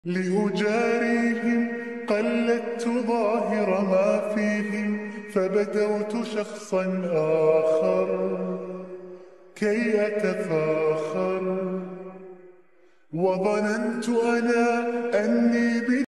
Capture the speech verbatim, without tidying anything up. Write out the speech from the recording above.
لأجاريهم قلدت ظاهر ما فيهم، فبدوت شخصا آخر كي أتفاخر، وظننت أنا أني